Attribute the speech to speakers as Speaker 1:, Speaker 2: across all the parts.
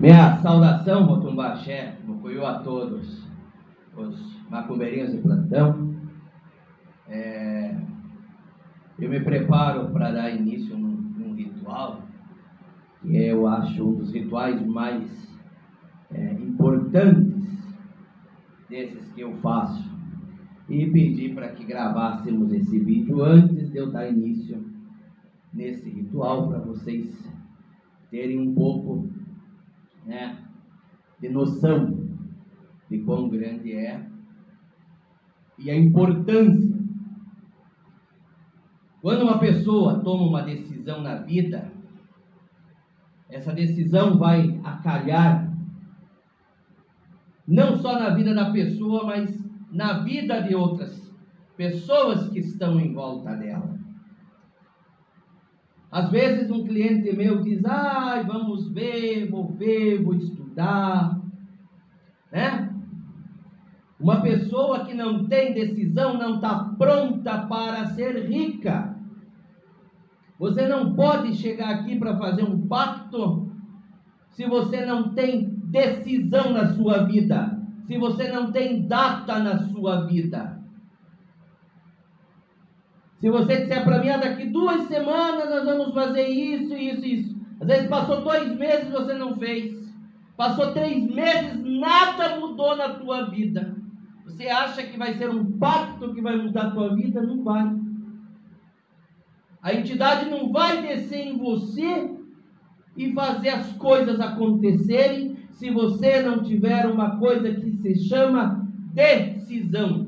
Speaker 1: Minha saudação, Motumbaxé, Mucuyu a todos os macumbeirinhos de plantão. Eu me preparo para dar início num ritual, que eu acho um dos rituais mais importantes desses que eu faço. E pedi para que gravássemos esse vídeo antes de eu dar início nesse ritual, para vocês terem um pouco de noção de quão grande é e a importância. Quando uma pessoa toma uma decisão na vida, essa decisão vai acalhar não só na vida da pessoa, mas na vida de outras pessoas que estão em volta dela. Às vezes um cliente meu diz: vamos ver, vou estudar, né? Uma pessoa que não tem decisão não está pronta para ser rica. Você não pode chegar aqui para fazer um pacto se você não tem decisão na sua vida, se você não tem data na sua vida. Se você disser para mim, daqui 2 semanas nós vamos fazer isso. Às vezes passou 2 meses e você não fez. Passou 3 meses, nada mudou na tua vida. Você acha que vai ser um pacto que vai mudar a tua vida? Não vai. A entidade não vai descer em você e fazer as coisas acontecerem se você não tiver uma coisa que se chama decisão.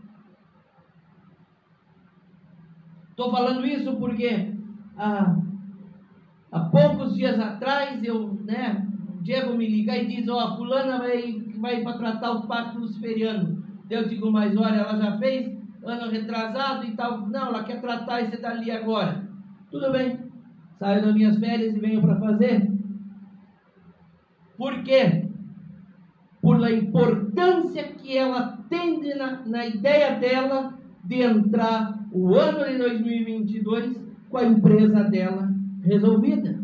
Speaker 1: Estou falando isso porque há poucos dias atrás o Diego me liga e diz: fulana vai para tratar o pacto luciferiano. Eu digo: mas olha, ela já fez ano retrasado e tal. Não, ela quer tratar esse dali agora. Tudo bem, saio das minhas férias e venho para fazer. Por quê? Por a importância que ela tem na ideia dela de entrar o ano de 2022 com a empresa dela resolvida.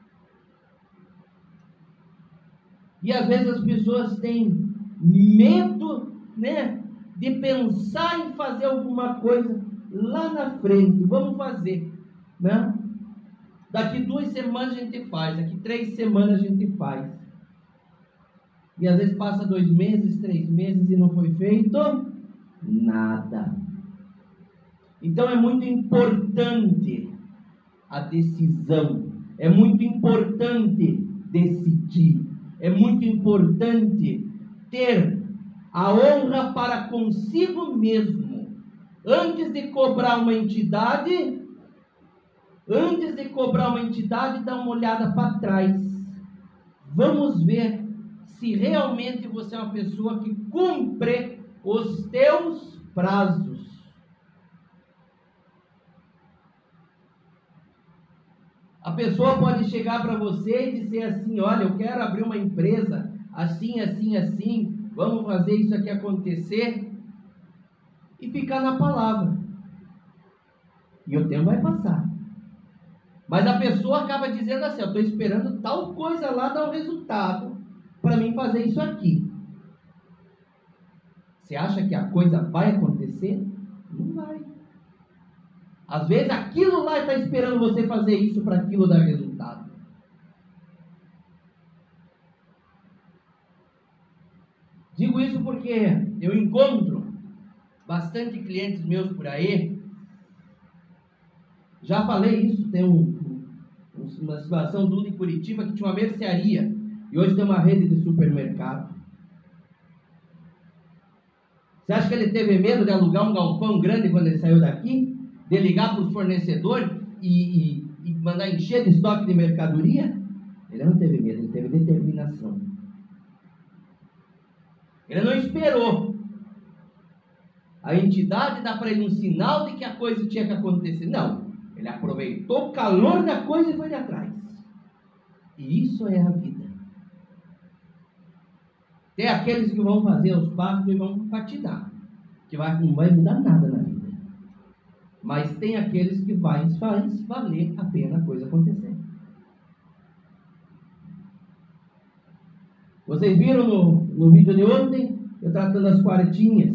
Speaker 1: E às vezes as pessoas têm medo, de pensar em fazer alguma coisa lá na frente. Vamos fazer, né? Daqui 2 semanas a gente faz, daqui 3 semanas a gente faz. E às vezes passa 2 meses, 3 meses e não foi feito nada. Então é muito importante a decisão, é muito importante decidir, é muito importante ter a honra para consigo mesmo. Antes de cobrar uma entidade, dá uma olhada para trás. Vamos ver se realmente você é uma pessoa que cumpre os teus prazos. A pessoa pode chegar para você e dizer assim: olha, eu quero abrir uma empresa assim, vamos fazer isso aqui acontecer, e ficar na palavra. E o tempo vai passar. Mas a pessoa acaba dizendo assim: eu estou esperando tal coisa lá dar um resultado para mim fazer isso aqui. Você acha que a coisa vai acontecer? Não vai. Às vezes aquilo lá está esperando você fazer isso para aquilo dar resultado. Digo isso porque eu encontro bastante clientes meus por aí. Já falei isso, tem uma situação do em Curitiba que tinha uma mercearia e hoje tem uma rede de supermercado. Você acha que ele teve medo de alugar um galpão grande quando ele saiu daqui? De ligar para os fornecedores e mandar encher de estoque de mercadoria? Ele não teve medo, ele teve determinação. Ele não esperou a entidade dar para ele um sinal de que a coisa tinha que acontecer. Não, ele aproveitou o calor da coisa e foi de atrás. E isso é a vida. Tem aqueles que vão fazer os pactos e vão patinar, que não vai mudar nada na vida. Mas tem aqueles que faz valer a pena a coisa acontecer. Vocês viram no vídeo de ontem, eu tratando as quartinhas.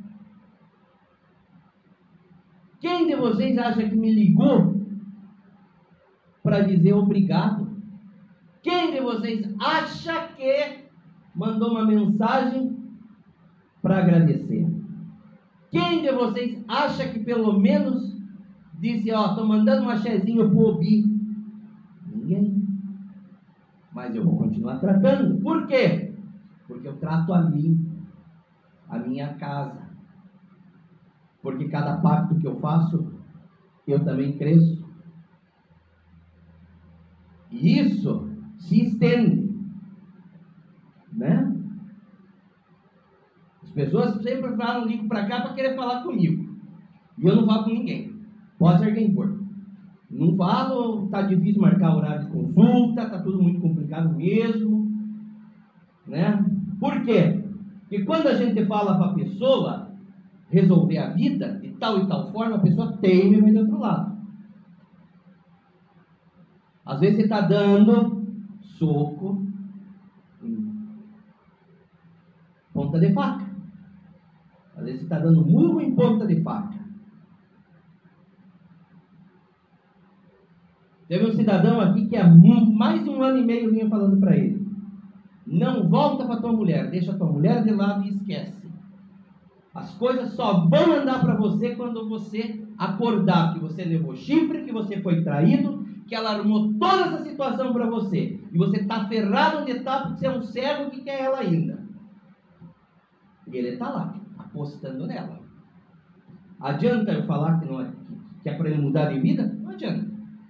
Speaker 1: Quem de vocês acha que me ligou para dizer obrigado? Quem de vocês acha que mandou uma mensagem para agradecer? Quem de vocês acha que pelo menos disse, ó, estou mandando um axézinho pro Obi? Ninguém. Mas eu vou continuar tratando. Por quê? Porque eu trato a mim, a minha casa. Porque cada pacto que eu faço, eu também cresço. E isso se estende, né? As pessoas sempre falam, ligo para cá para querer falar comigo. E eu não falo com ninguém. Pode ser quem for. Não falo, tá difícil marcar horário de consulta, tá tudo muito complicado mesmo, né? Por quê? Porque quando a gente fala para a pessoa resolver a vida de tal e tal forma, a pessoa teme e vem do outro lado. Às vezes você está dando soco em ponta de faca. Às vezes você está dando murro em ponta de faca. Teve um cidadão aqui que há mais de 1 ano e meio vinha falando para ele: não volta para tua mulher, deixa a tua mulher de lado e esquece. As coisas só vão andar para você quando você acordar que você levou chifre, que você foi traído, que ela arrumou toda essa situação para você. E você está ferrado onde está porque você é um cego que quer ela ainda. E ele está lá, apostando nela. Adianta eu falar que é para ele mudar de vida? Não adianta.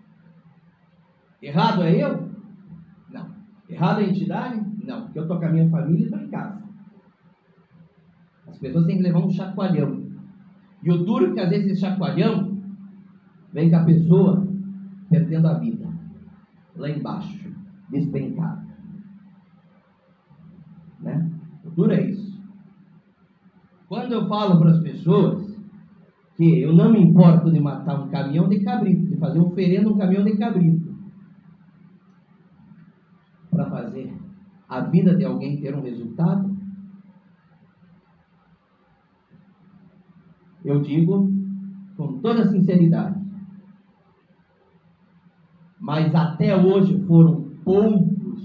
Speaker 1: Errado é eu? Não. Errado é a entidade? Não. Porque eu estou com a minha família e estou em casa. As pessoas têm que levar um chacoalhão. E o duro é que às vezes esse chacoalhão vem com a pessoa perdendo a vida. Lá embaixo. Despencada. Né? O duro é isso. Quando eu falo para as pessoas que eu não me importo de matar um caminhão de cabrito, de fazer oferenda um caminhão de cabrito, para fazer a vida de alguém ter um resultado, eu digo com toda sinceridade, mas até hoje foram poucos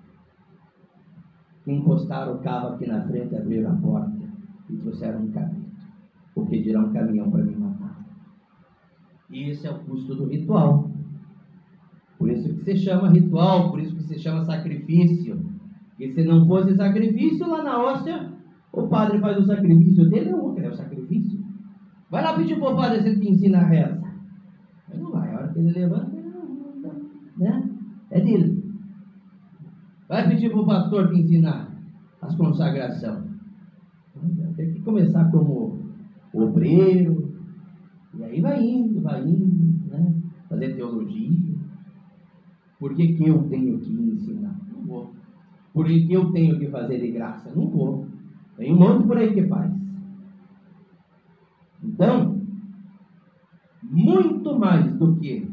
Speaker 1: que encostaram o carro aqui na frente, abriram a porta e trouxeram um cabrito, ou pediram um caminhão para me matar. E esse é o custo do ritual. Por isso que se chama ritual, por isso que se chama sacrifício. E se não fosse sacrifício, lá na hóstia, o padre faz o sacrifício dele, eu vou querer o sacrifício. Vai lá pedir para o padre se ele te ensina a reza. Ele não vai, a hora que ele levanta, né? É dele. Vai pedir para o pastor te ensinar as consagrações. Tem que começar como obreiro, e aí vai indo, né? Fazer teologia. Por que eu tenho que ensinar? Não vou. Por que eu tenho que fazer de graça? Não vou. Tem um monte por aí que faz. Então, muito mais do que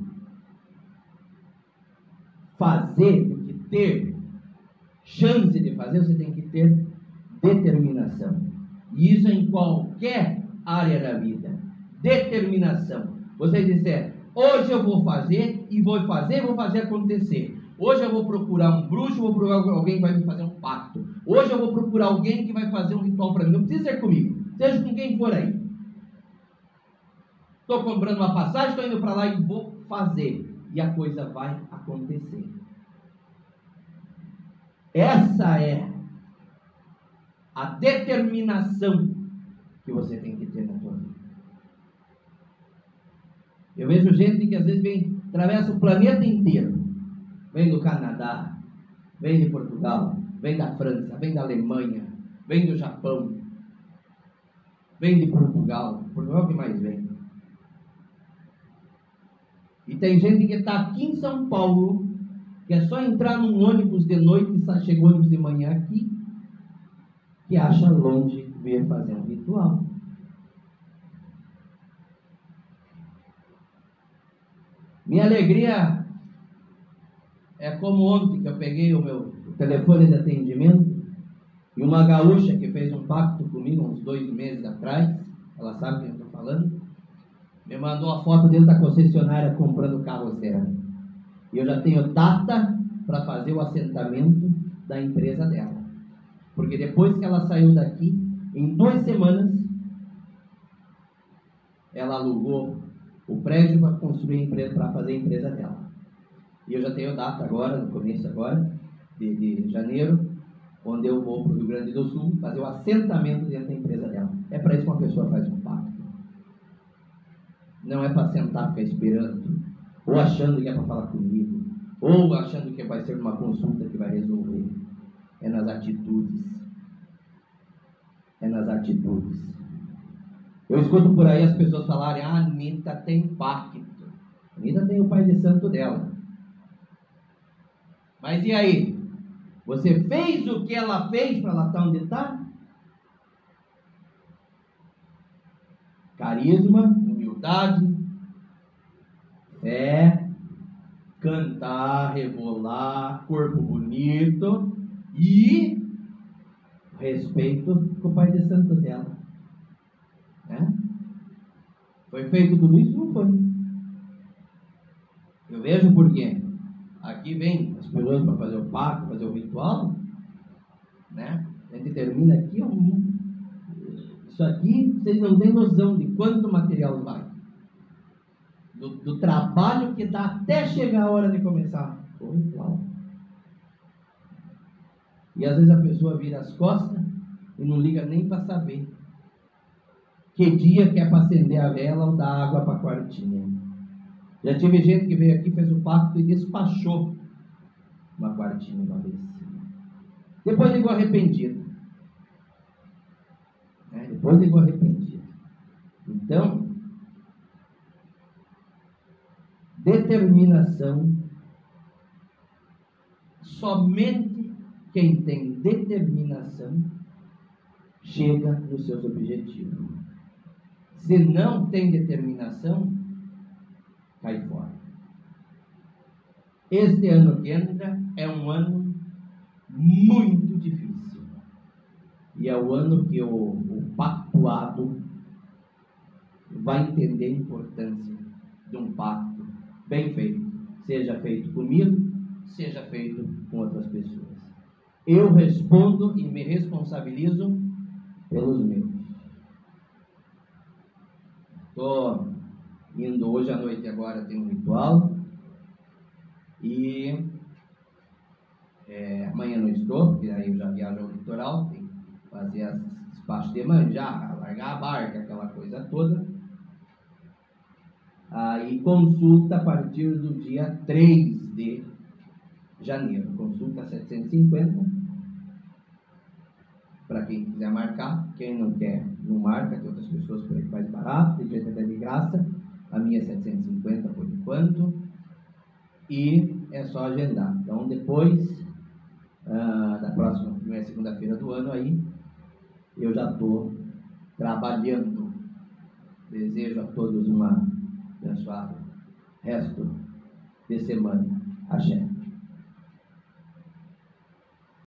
Speaker 1: fazer, do que ter chance de fazer, você tem que ter determinação. E isso em qualquer área da vida. Determinação. Você disser, hoje eu vou fazer e vou fazer acontecer. Hoje eu vou procurar um bruxo, vou procurar alguém que vai me fazer um pacto. Hoje eu vou procurar alguém que vai fazer um ritual para mim. Não precisa ser comigo, seja com quem for aí. Estou comprando uma passagem, estou indo para lá e vou fazer. E a coisa vai acontecer. Essa é a determinação que você tem que ter na sua vida. Eu vejo gente que às vezes atravessa o planeta inteiro. Vem do Canadá, vem de Portugal, vem da França, vem da Alemanha, vem do Japão, vem de Portugal. Portugal que mais vem? E tem gente que está aqui em São Paulo, que é só entrar num ônibus de noite e chega o ônibus de manhã aqui, que acha longe vir fazer um ritual. Minha alegria é como ontem que eu peguei o telefone de atendimento, e uma gaúcha que fez um pacto comigo uns 2 meses atrás, ela sabe o que eu estou falando, me mandou uma foto dentro da concessionária comprando carro zero. E eu já tenho data para fazer o assentamento da empresa dela. Porque depois que ela saiu daqui, em 2 semanas, ela alugou o prédio para construir a empresa, para fazer a empresa dela. E eu já tenho data agora, no começo agora, de janeiro, onde eu vou para o Rio Grande do Sul fazer o assentamento dentro da empresa dela. É para isso que uma pessoa faz um pacto. Não é para sentar e ficar esperando, ou achando que é para falar comigo, ou achando que vai ser uma consulta que vai resolver. É nas atitudes. É nas atitudes. Eu escuto por aí as pessoas falarem: a Anitta tem pacto. A Anitta tem o pai de santo dela. Mas e aí? Você fez o que ela fez para ela estar onde está? Carisma, humildade, fé, cantar, rebolar, corpo bonito e respeito com o pai de santo dela. Foi feito tudo isso? Não foi. Eu vejo por quê. Aqui vem as pessoas para fazer o pacto, fazer o ritual, né? A gente termina aqui, isso aqui, vocês não têm noção de quanto material vai. Do trabalho que dá até chegar a hora de começar o ritual. E às vezes a pessoa vira as costas e não liga nem para saber que dia que é para acender a vela ou dar água para a quartinha. Já tive gente que veio aqui, fez o pacto e despachou uma quartinha uma vez. Depois ligou arrependido. Depois ligou arrependido. Então, determinação. Somente quem tem determinação chega nos seus objetivos. Se não tem determinação, cai fora. Este ano que entra é um ano muito difícil. E é o ano que o pactuado vai entender a importância de um pacto bem feito. Seja feito comigo, seja feito com outras pessoas. Eu respondo e me responsabilizo pelos meus. Estou indo hoje à noite, agora tem um ritual. E amanhã não estou, porque aí eu já viajo ao litoral, tem que fazer as despachos de manjar, largar a barca, aquela coisa toda. Aí consulta a partir do dia 3 de janeiro. Consulta 750. Para quem quiser marcar, quem não quer, não marca, tem outras pessoas por aí que faz barato, tem gente até de graça. A minha é 750 por enquanto. E é só agendar. Então, depois da próxima, primeira segunda-feira do ano, aí eu já estou trabalhando. Desejo a todos uma abençoada resto de semana. Axé.